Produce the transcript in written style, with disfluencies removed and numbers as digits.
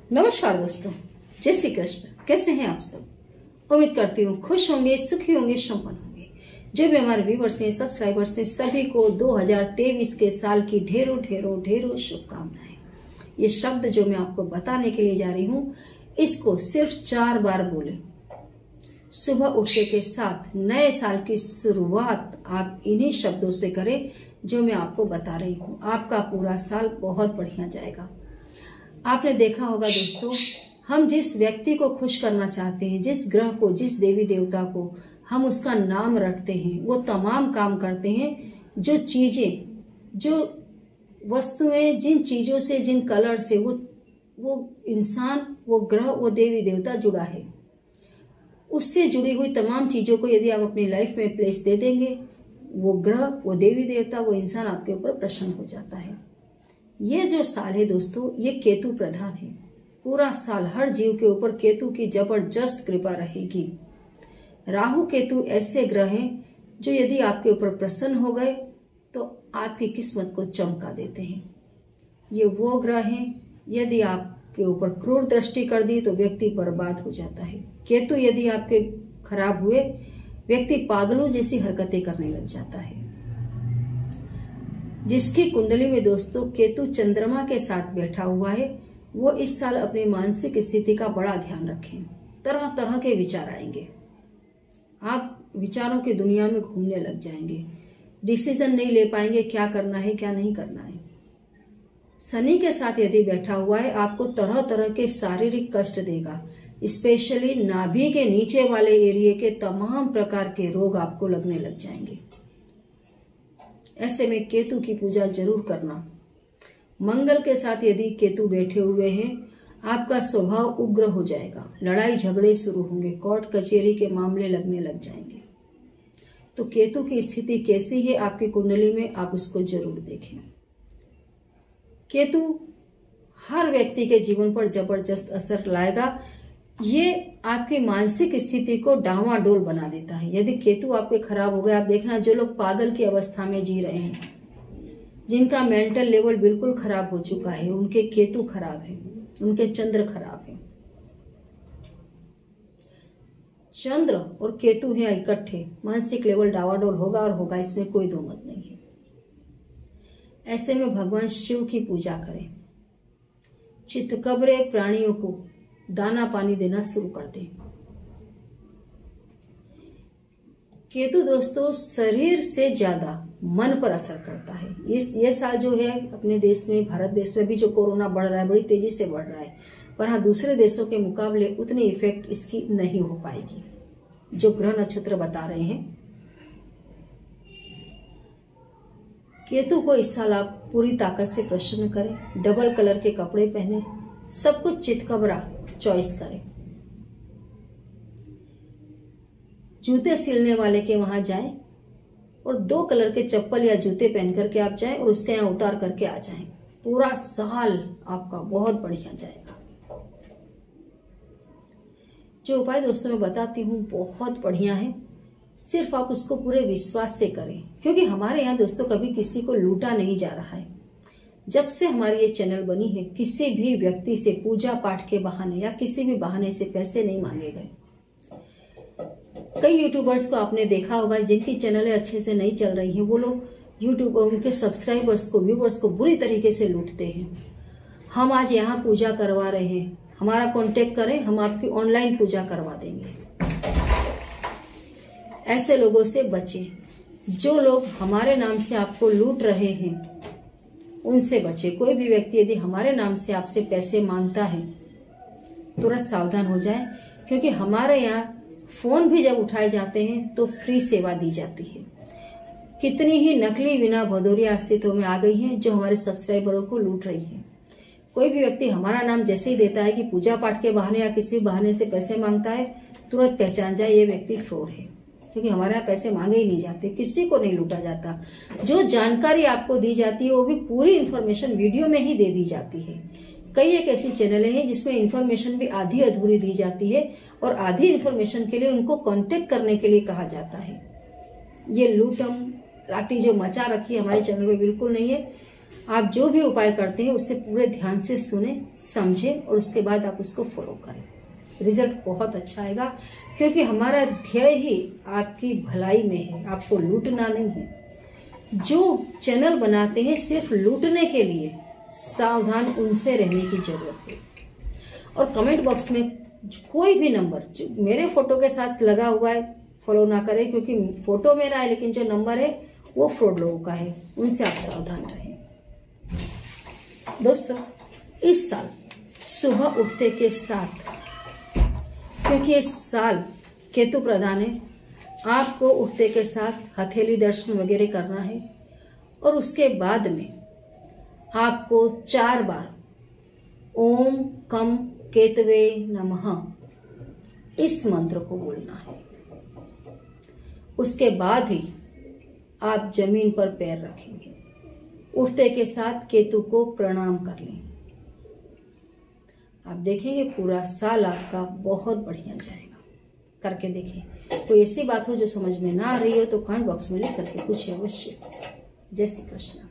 नमस्कार दोस्तों, जय श्री कृष्ण। कैसे हैं आप सब? उम्मीद करती हूँ खुश होंगे, सुखी होंगे, संपन्न होंगे। जो भी हमारे व्यूवर्स हैं, सब्सक्राइबर्स हैं, सभी को 2023 के साल की ढेरों ढेरों ढेरों शुभकामनाएं। ये शब्द जो मैं आपको बताने के लिए जा रही हूँ, इसको सिर्फ 4 बार बोले। सुबह उठने के साथ नए साल की शुरुआत आप इन्हीं शब्दों से करें जो मैं आपको बता रही हूँ। आपका पूरा साल बहुत बढ़िया जाएगा। आपने देखा होगा दोस्तों, हम जिस व्यक्ति को खुश करना चाहते हैं, जिस ग्रह को, जिस देवी देवता को हम उसका नाम रखते हैं, वो तमाम काम करते हैं। जो चीजें, जो वस्तुएं, जिन चीजों से, जिन कलर से वो इंसान, वो ग्रह, वो देवी देवता जुड़ा है, उससे जुड़ी हुई तमाम चीजों को यदि आप अपनी लाइफ में प्लेस दे देंगे, वो ग्रह, वो देवी देवता, वो इंसान आपके ऊपर प्रसन्न हो जाता है। ये जो साल है दोस्तों, ये केतु प्रधान है। पूरा साल हर जीव के ऊपर केतु की जबरदस्त कृपा रहेगी। राहु केतु ऐसे ग्रह हैं जो यदि आपके ऊपर प्रसन्न हो गए तो आपकी किस्मत को चमका देते हैं। ये वो ग्रह हैं, यदि आपके ऊपर क्रूर दृष्टि कर दी तो व्यक्ति बर्बाद हो जाता है। केतु यदि आपके खराब हुए, व्यक्ति पागलों जैसी हरकतें करने लग जाता है। जिसकी कुंडली में दोस्तों केतु चंद्रमा के साथ बैठा हुआ है, वो इस साल अपनी मानसिक स्थिति का बड़ा ध्यान रखें। तरह तरह के विचार आएंगे, आप विचारों की दुनिया में घूमने लग जाएंगे, डिसीजन नहीं ले पाएंगे क्या करना है क्या नहीं करना है। शनि के साथ यदि बैठा हुआ है, आपको तरह तरह के शारीरिक कष्ट देगा। स्पेशली नाभि के नीचे वाले एरिया के तमाम प्रकार के रोग आपको लगने लग जाएंगे। ऐसे में केतु की पूजा जरूर करना। मंगल के साथ यदि केतु बैठे हुए हैं, आपका स्वभाव उग्र हो जाएगा, लड़ाई झगड़े शुरू होंगे, कोर्ट कचहरी के मामले लगने लग जाएंगे। तो केतु की स्थिति कैसी है आपकी कुंडली में, आप उसको जरूर देखें। केतु हर व्यक्ति के जीवन पर जबरदस्त असर लाएगा। ये आपकी मानसिक स्थिति को डावाडोल बना देता है। यदि केतु आपके खराब हो गए, आप देखना जो लोग पागल की अवस्था में जी रहे हैं, जिनका मेंटल लेवल बिल्कुल खराब हो चुका है, उनके केतु खराब है, उनके चंद्र खराब है। चंद्र और केतु हैं इकट्ठे, मानसिक लेवल डावाडोल होगा और होगा, इसमें कोई दो मत नहीं है। ऐसे में भगवान शिव की पूजा करें। चितकबरे प्राणियों को दाना पानी देना शुरू कर दें। केतु दोस्तों शरीर से ज्यादा मन पर असर करता है। ये साल जो है अपने देश में, भारत देश में भी जो कोरोना बढ़ रहा है, बड़ी तेजी से बढ़ रहा है, पर हाँ दूसरे देशों के मुकाबले उतनी इफेक्ट इसकी नहीं हो पाएगी। जो ग्रह नक्षत्र बता रहे हैं, केतु को इस साल आप पूरी ताकत से प्रसन्न करें। डबल कलर के कपड़े पहने, सब कुछ चितकबरा चॉइस करें। जूते सिलने वाले के वहां जाएं और 2 कलर के चप्पल या जूते पहन करके आप जाएं और उसके यहाँ उतार करके आ जाएं। पूरा साल आपका बहुत बढ़िया जाएगा। जो उपाय दोस्तों मैं बताती हूँ बहुत बढ़िया है, सिर्फ आप उसको पूरे विश्वास से करें, क्योंकि हमारे यहाँ दोस्तों कभी किसी को लूटा नहीं जा रहा है। जब से हमारी ये चैनल बनी है, किसी भी व्यक्ति से पूजा पाठ के बहाने या किसी भी बहाने से पैसे नहीं मांगे गए। कई यूट्यूबर्स को आपने देखा होगा जिनकी चैनलें अच्छे से नहीं चल रही हैं, वो लोग यूट्यूब उनके सब्सक्राइबर्स को, व्यूवर्स को बुरी तरीके से लूटते हैं। हम आज यहाँ पूजा करवा रहे हैं, हमारा कॉन्टेक्ट करें, हम आपकी ऑनलाइन पूजा करवा देंगे। ऐसे लोगों से बचें। जो लोग हमारे नाम से आपको लूट रहे हैं उनसे बचे। कोई भी व्यक्ति यदि हमारे नाम से आपसे पैसे मांगता है, तुरंत सावधान हो जाए, क्योंकि हमारे यहाँ फोन भी जब उठाए जाते हैं तो फ्री सेवा दी जाती है। कितनी ही नकली बिना भदौरिया अस्तित्व में आ गई हैं जो हमारे सब्सक्राइबरों को लूट रही हैं। कोई भी व्यक्ति हमारा नाम जैसे ही देता है कि पूजा पाठ के बहाने या किसी बहाने से पैसे मांगता है, तुरंत पहचान जाए ये व्यक्ति फ्रॉड है, क्योंकि हमारे यहाँ पैसे मांगे ही नहीं जाते, किसी को नहीं लूटा जाता। जो जानकारी आपको दी जाती है वो भी पूरी इन्फॉर्मेशन वीडियो में ही दे दी जाती है। कई एक ऐसी चैनलें हैं जिसमें इन्फॉर्मेशन भी आधी अधूरी दी जाती है और आधी इन्फॉर्मेशन के लिए उनको कांटेक्ट करने के लिए कहा जाता है। ये लूटम लाठी जो मचा रखी है हमारे चैनल पे बिल्कुल नहीं है। आप जो भी उपाय करते हैं उसे पूरे ध्यान से सुने, समझे और उसके बाद आप उसको फॉलो करें। रिजल्ट बहुत अच्छा आएगा, क्योंकि हमारा ध्येय ही आपकी भलाई में है, आपको लूटना नहीं है। जो चैनल बनाते हैं सिर्फ लूटने के लिए, सावधान उनसे रहने की जरूरत है। और कमेंट बॉक्स में कोई भी नंबर जो मेरे फोटो के साथ लगा हुआ है फॉलो ना करें, क्योंकि फोटो मेरा है लेकिन जो नंबर है वो फ्रॉड लोगों का है, उनसे आप सावधान रहें। दोस्तों, इस साल सुबह उठते के साथ, क्योंकि इस साल केतु प्रधान है, आपको उठते के साथ हथेली दर्शन वगैरह करना है और उसके बाद में आपको 4 बार ओम कम केतवे नमः इस मंत्र को बोलना है। उसके बाद ही आप जमीन पर पैर रखेंगे। उठते के साथ केतु को प्रणाम कर लें। आप देखेंगे पूरा साल आपका बहुत बढ़िया जाएगा। करके देखें। कोई ऐसी बात हो जो समझ में ना आ रही हो तो कमेंट बॉक्स में लिख करके पूछिए अवश्य। जय श्री कृष्ण।